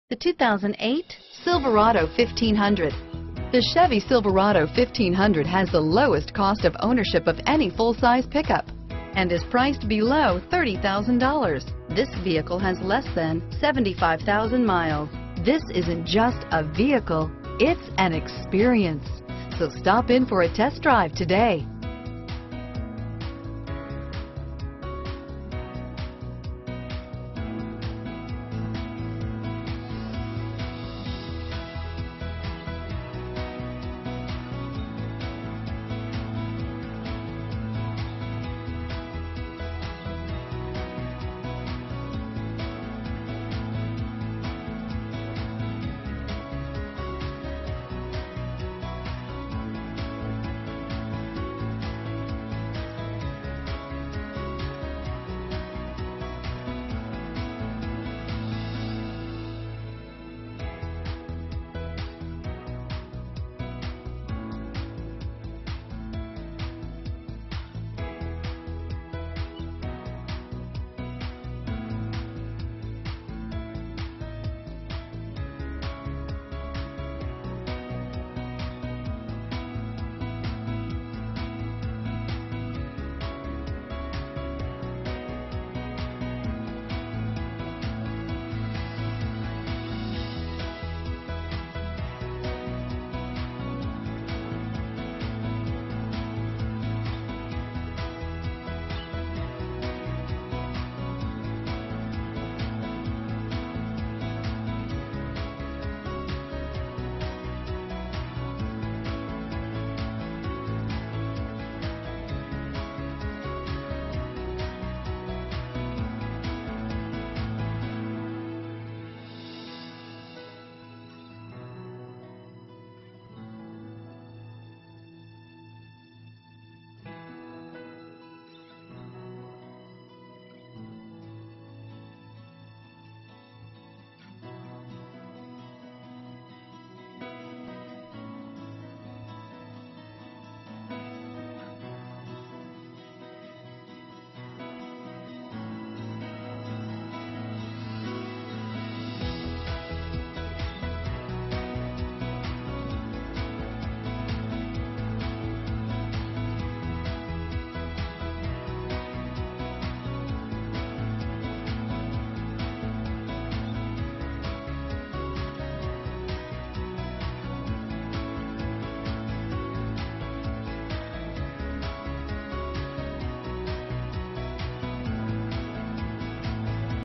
The 2008 Silverado 1500. The Chevy Silverado 1500 has the lowest cost of ownership of any full-size pickup and is priced below $30,000. This vehicle has less than 75,000 miles. This isn't just a vehicle, it's an experience. So stop in for a test drive today.